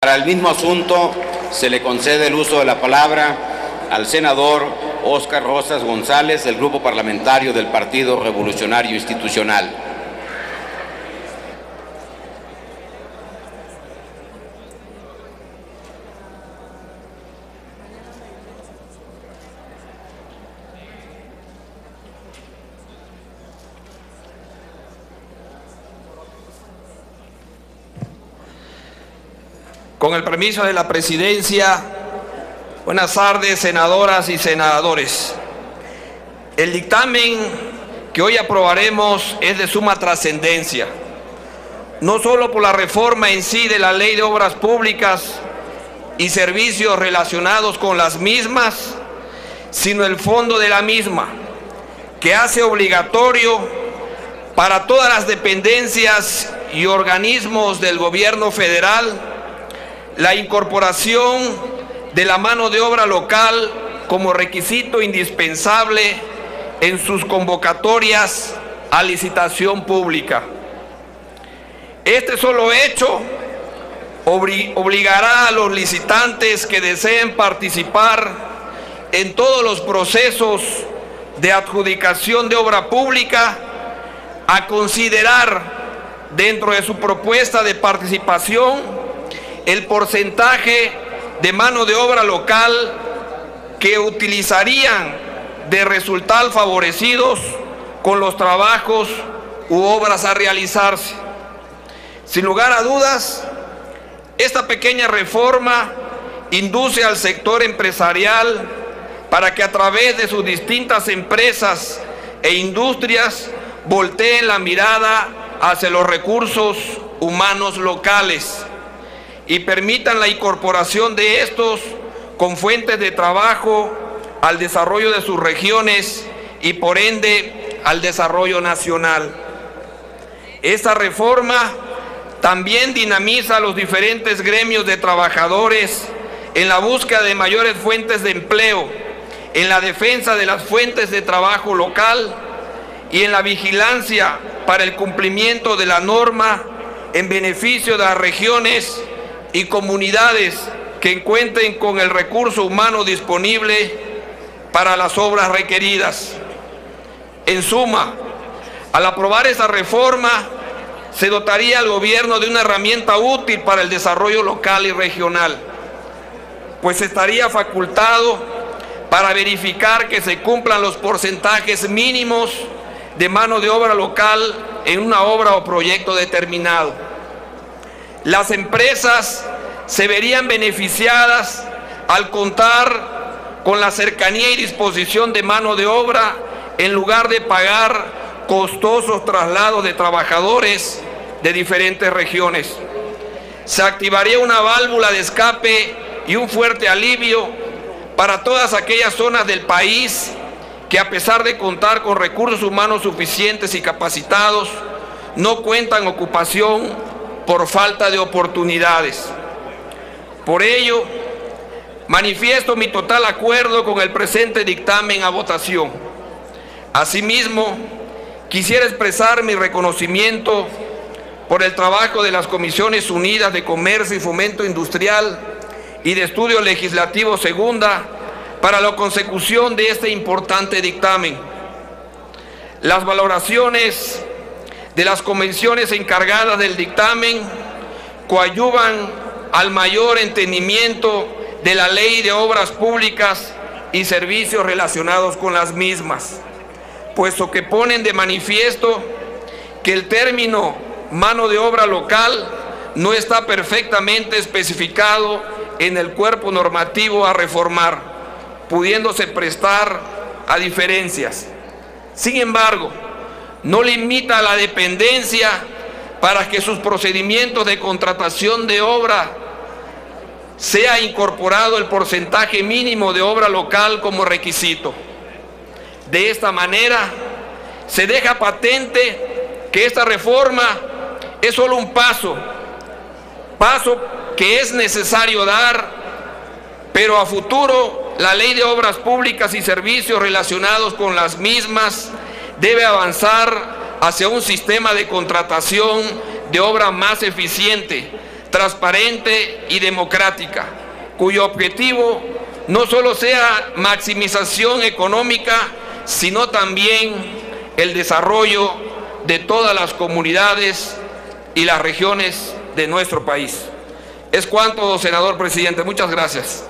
Para el mismo asunto se le concede el uso de la palabra al senador Óscar Rosas González, del Grupo Parlamentario del Partido Revolucionario Institucional. Con el permiso de la presidencia, buenas tardes, senadoras y senadores. El dictamen que hoy aprobaremos es de suma trascendencia, no solo por la reforma en sí de la Ley de Obras Públicas y servicios relacionados con las mismas, sino el fondo de la misma, que hace obligatorio para todas las dependencias y organismos del gobierno federal la incorporación de la mano de obra local como requisito indispensable en sus convocatorias a licitación pública. Este solo hecho obligará a los licitantes que deseen participar en todos los procesos de adjudicación de obra pública a considerar dentro de su propuesta de participación el porcentaje de mano de obra local que utilizarían de resultar favorecidos con los trabajos u obras a realizarse. Sin lugar a dudas, esta pequeña reforma induce al sector empresarial para que a través de sus distintas empresas e industrias volteen la mirada hacia los recursos humanos locales y permitan la incorporación de estos con fuentes de trabajo al desarrollo de sus regiones y por ende al desarrollo nacional. Esta reforma también dinamiza los diferentes gremios de trabajadores en la búsqueda de mayores fuentes de empleo, en la defensa de las fuentes de trabajo local y en la vigilancia para el cumplimiento de la norma en beneficio de las regiones y comunidades que encuentren con el recurso humano disponible para las obras requeridas. En suma, al aprobar esta reforma, se dotaría al gobierno de una herramienta útil para el desarrollo local y regional, pues estaría facultado para verificar que se cumplan los porcentajes mínimos de mano de obra local en una obra o proyecto determinado. Las empresas se verían beneficiadas al contar con la cercanía y disposición de mano de obra en lugar de pagar costosos traslados de trabajadores de diferentes regiones. Se activaría una válvula de escape y un fuerte alivio para todas aquellas zonas del país que, a pesar de contar con recursos humanos suficientes y capacitados, no cuentan ocupación por falta de oportunidades. Por ello, manifiesto mi total acuerdo con el presente dictamen a votación. Asimismo, quisiera expresar mi reconocimiento por el trabajo de las Comisiones Unidas de Comercio y Fomento Industrial y de Estudio Legislativo Segunda para la consecución de este importante dictamen. Las valoraciones de las convenciones encargadas del dictamen coadyuvan al mayor entendimiento de la Ley de Obras Públicas y servicios relacionados con las mismas, puesto que ponen de manifiesto que el término mano de obra local no está perfectamente especificado en el cuerpo normativo a reformar, pudiéndose prestar a diferencias. Sin embargo, no limita a la dependencia para que sus procedimientos de contratación de obra sea incorporado el porcentaje mínimo de obra local como requisito. De esta manera, se deja patente que esta reforma es solo un paso que es necesario dar, pero a futuro la Ley de Obras Públicas y servicios relacionados con las mismas debe avanzar hacia un sistema de contratación de obra más eficiente, transparente y democrática, cuyo objetivo no solo sea maximización económica, sino también el desarrollo de todas las comunidades y las regiones de nuestro país. Es cuanto, senador presidente. Muchas gracias.